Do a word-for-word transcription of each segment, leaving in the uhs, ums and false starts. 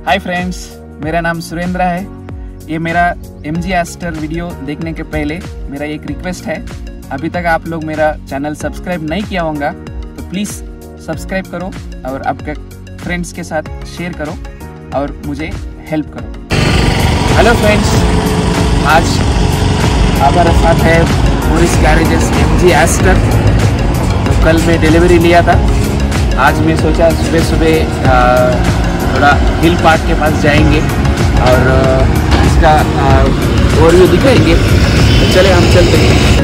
Hi friends, मेरा नाम सुरेंद्र है। ये मेरा एम जी एस्टर वीडियो देखने के पहले मेरा एक रिक्वेस्ट है, अभी तक आप लोग मेरा चैनल सब्सक्राइब नहीं किया होगा तो प्लीज़ सब्सक्राइब करो और आपके फ्रेंड्स के साथ शेयर करो और मुझे हेल्प करो। हेलो फ्रेंड्स, आज हमारे साथ है Morris Garages M G Astor. तो कल मैं डिलीवरी लिया था, आज मैं सोचा सुबह सुबह थोड़ा हिल पार्क के पास जाएंगे और इसका ओवरव्यू दिखाएंगे। तो चले हम चलते हैं।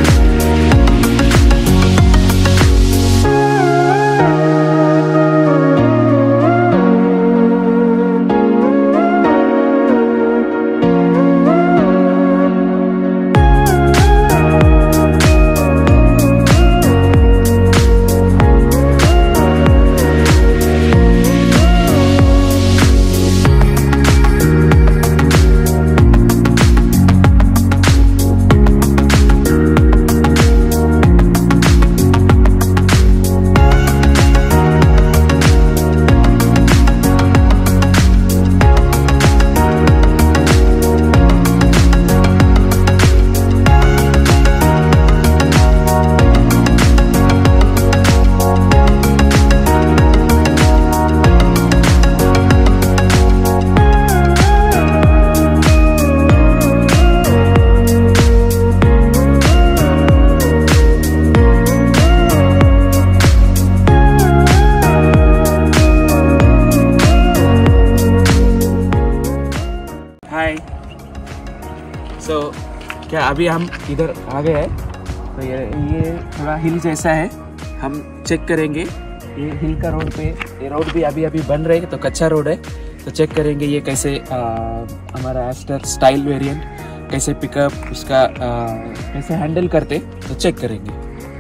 हाय, सो क्या अभी हम इधर आ गए हैं। तो ये ये थोड़ा हिल जैसा है, हम चेक करेंगे। ये हिल का रोड पे, ये रोड भी अभी अभी बन रहे हैं तो कच्चा रोड है। तो चेक करेंगे ये कैसे आ, हमारा एस्टर स्टाइल वेरिएंट कैसे पिकअप उसका आ, कैसे हैंडल करते, तो चेक करेंगे।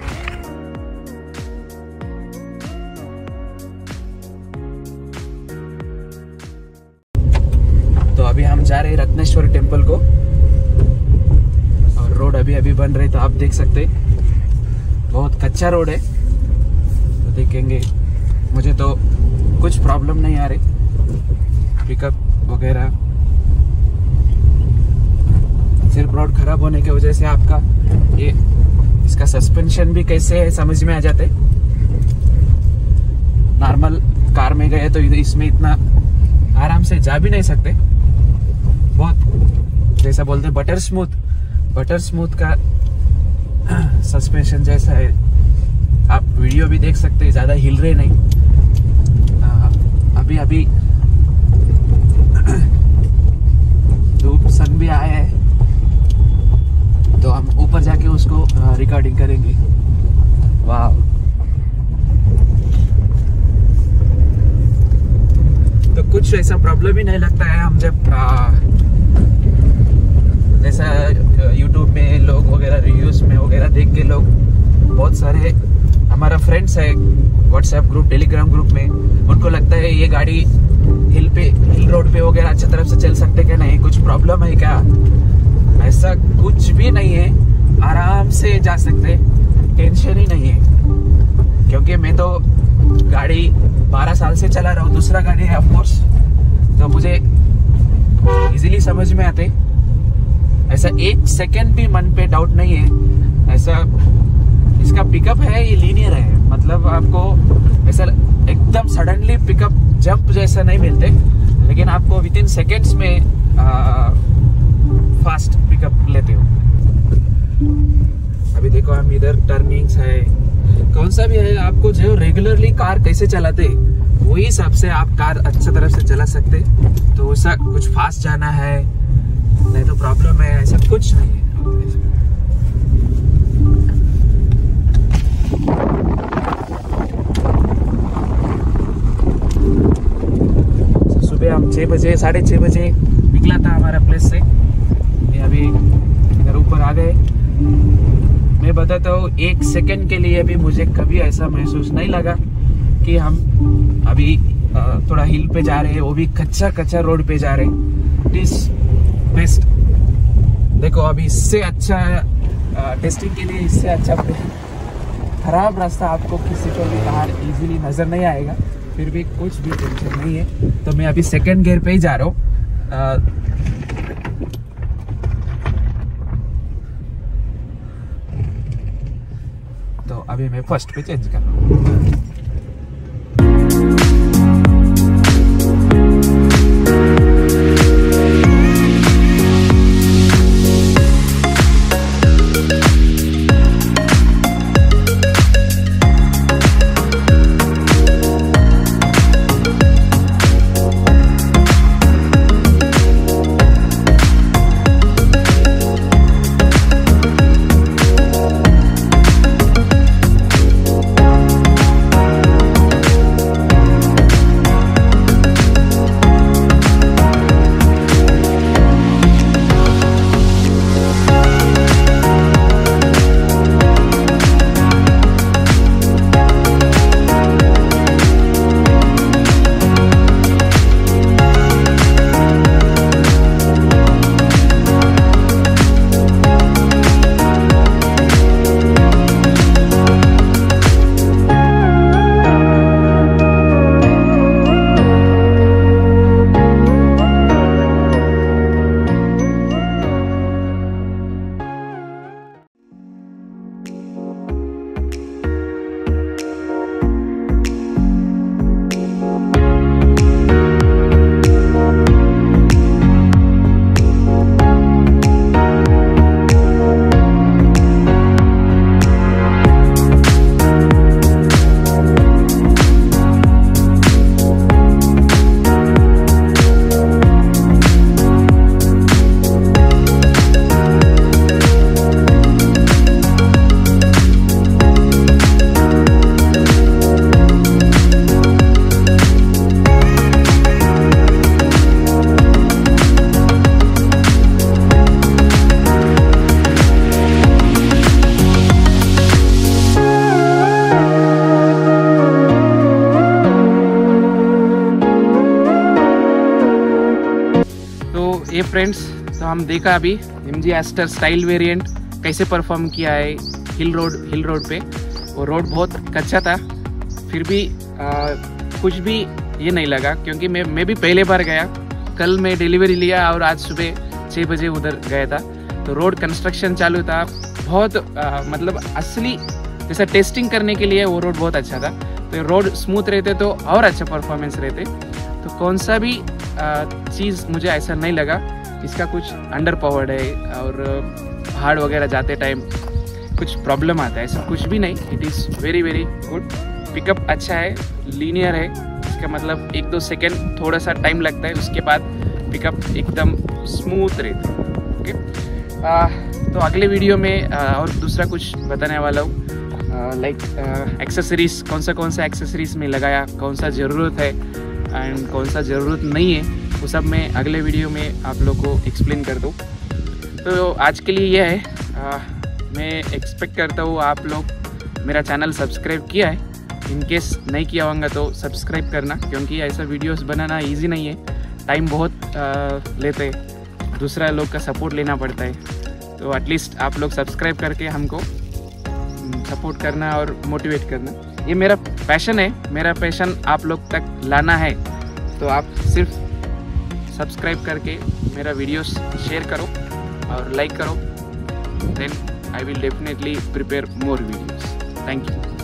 तो अभी हम जा रहे हैं रत्नेश्वर टेम्पल को और रोड अभी अभी बन रही, तो आप देख सकते बहुत कच्चा रोड है। तो देखेंगे, मुझे तो कुछ प्रॉब्लम नहीं आ रही पिकअप वगैरह, सिर्फ रोड खराब होने की वजह से आपका ये इसका सस्पेंशन भी कैसे है समझ में आ जाते। नॉर्मल कार में गए तो इसमें इतना आराम से जा भी नहीं सकते, बहुत जैसा बोलते बटर स्मूथ बटर स्मूथ का सस्पेंशन जैसा है। आप वीडियो भी देख सकते हैं, ज़्यादा हिल रहे नहीं। आ, अभी अभी धूप सन भी आया है, तो हम ऊपर जाके उसको रिकॉर्डिंग करेंगे। वाह, तो कुछ ऐसा प्रॉब्लम ही नहीं लगता है। हम जब आ, जैसा यूट्यूब में लोग वगैरह रिव्यूज में वगैरह देख के लोग, बहुत सारे हमारा फ्रेंड्स है व्हाट्सएप ग्रुप, टेलीग्राम ग्रुप में, उनको लगता है ये गाड़ी हिल पे हिल रोड पे वगैरह अच्छी तरफ से चल सकते क्या, नहीं कुछ प्रॉब्लम है क्या। ऐसा कुछ भी नहीं है, आराम से जा सकते, टेंशन ही नहीं है। क्योंकि मैं तो गाड़ी बारह साल से चला रहा हूँ, दूसरा गाड़ी है ऑफकोर्स, तो मुझे इजीली समझ में आते। ऐसा एक सेकंड भी मन पे डाउट नहीं है। ऐसा इसका पिकअप है, ये लीनियर है, मतलब आपको ऐसा एकदम सडनली पिकअप जंप जैसा नहीं मिलते, लेकिन आपको विद इन सेकेंड्स में आ, फास्ट पिकअप लेते हो। अभी देखो हम इधर टर्निंग्स है, कौन सा भी है, आपको जो रेगुलरली कार कैसे चलाते वही हिसाब से आप कार अच्छी तरह से चला सकते। तो ऐसा कुछ फास्ट जाना है नहीं तो प्रॉब्लम है, ऐसा कुछ नहीं है। तो सुबह हम छः बजे साढ़े छः बजे निकला था हमारा प्लेस से, ये अभी इधर ऊपर आ गए। मैं बताता हूँ, एक सेकंड के लिए भी मुझे कभी ऐसा महसूस नहीं लगा कि हम अभी थोड़ा हिल पे जा रहे हैं, वो भी कच्चा कच्चा रोड पे जा रहे हैं। It is best. देखो अभी इससे अच्छा टेस्टिंग के लिए इससे अच्छा खराब रास्ता आपको किसी को भी बाहर इजीली नजर नहीं आएगा। फिर भी कुछ भी टेंशन नहीं है। तो मैं अभी सेकंड गियर पे ही जा रहा हूँ। तो अभी मैं फर्स्ट पे चेंज कर रहा हूँ। ये फ्रेंड्स, तो हम देखा अभी M G Astor style variant कैसे परफॉर्म किया है हिल रोड हिल रोड पे। वो रोड बहुत कच्चा था, फिर भी आ, कुछ भी ये नहीं लगा, क्योंकि मैं मैं भी पहले बार गया। कल मैं डिलीवरी लिया और आज सुबह छः बजे उधर गया था। तो रोड कंस्ट्रक्शन चालू था, बहुत आ, मतलब असली जैसा टेस्टिंग करने के लिए वो रोड बहुत अच्छा था। तो रोड स्मूथ रहते तो और अच्छा परफॉर्मेंस रहते। तो कौन सा भी चीज़ मुझे ऐसा नहीं लगा इसका कुछ अंडर पावर्ड है और पहाड़ वगैरह जाते टाइम कुछ प्रॉब्लम आता है, ऐसा कुछ भी नहीं। It is very very good. Pickup अच्छा है, लीनियर है, इसका मतलब एक दो सेकेंड थोड़ा सा टाइम लगता है, उसके बाद पिकअप एकदम स्मूथ रहता है। ओके, तो अगले वीडियो में आ, और दूसरा कुछ बताने वाला हूँ, लाइक एक्सेसरीज कौन सा कौन सा एक्सेसरीज में लगाया, कौन सा ज़रूरत है एंड कौन सा ज़रूरत नहीं है, वो सब मैं अगले वीडियो में आप लोग को एक्सप्लेन कर दूँ। तो आज के लिए यह है, आ, मैं एक्सपेक्ट करता हूँ आप लोग मेरा चैनल सब्सक्राइब किया है। इन केस नहीं किया होगा तो सब्सक्राइब करना, क्योंकि ऐसा वीडियोस बनाना इजी नहीं है, टाइम बहुत आ, लेते हैं, दूसरा लोग का सपोर्ट लेना पड़ता है। तो एटलीस्ट आप लोग सब्सक्राइब करके हमको सपोर्ट करना और मोटिवेट करना, ये मेरा पैशन है। मेरा पैशन आप लोग तक लाना है, तो आप सिर्फ सब्सक्राइब करके मेरा वीडियोस शेयर करो और लाइक करो, then I will definitely prepare more videos. Thank you.